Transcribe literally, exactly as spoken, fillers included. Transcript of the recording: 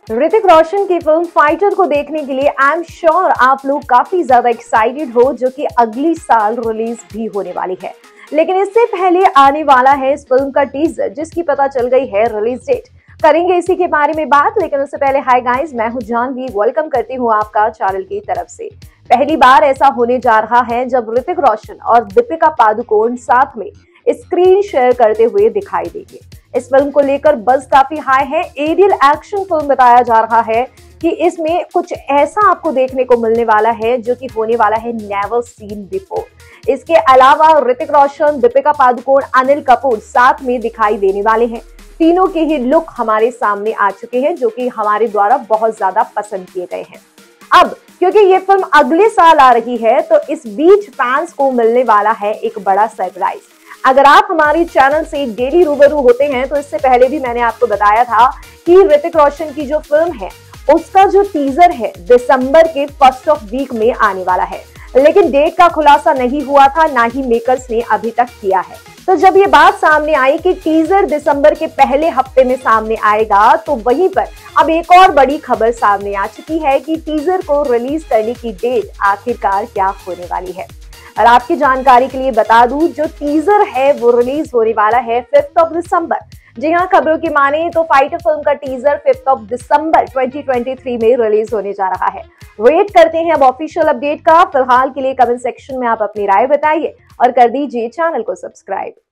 ऋतिक रोशन की film fighter को देखने के लिए आई एम श्योर आप लोग काफी ज्यादा एक्साइटेड हो, जो कि अगली साल रिलीज भी होने वाली है। लेकिन इससे पहले आने वाला है इस फिल्म का टीजर, जिसकी पता चल गई है रिलीज डेट। करेंगे इसी के बारे में बात, लेकिन उससे पहले हाय गाइस, मैं हूं जानवी, वेलकम करती हूं आपका चैनल की तरफ से। पहली बार ऐसा होने जा रहा है जब ऋतिक रोशन और दीपिका पादुकोण साथ में स्क्रीन शेयर करते हुए दिखाई देंगे। इस फिल्म को लेकर बज़ काफी हाई है। एरियल एक्शन फिल्म बताया जा रहा है कि इसमें कुछ ऐसा आपको देखने को मिलने वाला है जो कि होने वाला है नेवर सीन बिफोर। इसके अलावा ऋतिक रोशन, दीपिका पादुकोण, अनिल कपूर साथ में दिखाई देने वाले हैं। तीनों के ही लुक हमारे सामने आ चुके हैं, जो कि हमारे द्वारा बहुत ज्यादा पसंद किए गए हैं। अब क्योंकि ये फिल्म अगले साल आ रही है, तो इस बीच फैंस को मिलने वाला है एक बड़ा सरप्राइज। अगर आप हमारे चैनल से डेली रूबरू होते हैं, तो इससे पहले भी मैंने आपको बताया था कि ऋतिक रोशन की जो फिल्म है उसका जो टीजर है दिसंबर के फर्स्ट ऑफ वीक में आने वाला है, लेकिन डेट का खुलासा नहीं हुआ था, ना ही मेकर्स ने अभी तक किया है। तो जब ये बात सामने आई कि टीजर दिसंबर के पहले हफ्ते में सामने आएगा, तो वहीं पर अब एक और बड़ी खबर सामने आ चुकी है कि टीजर को रिलीज करने की डेट आखिरकार क्या होने वाली है। और आपकी जानकारी के लिए बता दूं, जो टीजर है वो रिलीज होने वाला है फिफ्थ ऑफ दिसंबर। जी हाँ, खबरों की माने तो फाइटर फिल्म का teaser fifth of December twenty twenty three में रिलीज होने जा रहा है। वेट करते हैं अब ऑफिशियल अपडेट का। फिलहाल के लिए कमेंट सेक्शन में आप अपनी राय बताइए और कर दीजिए चैनल को सब्सक्राइब।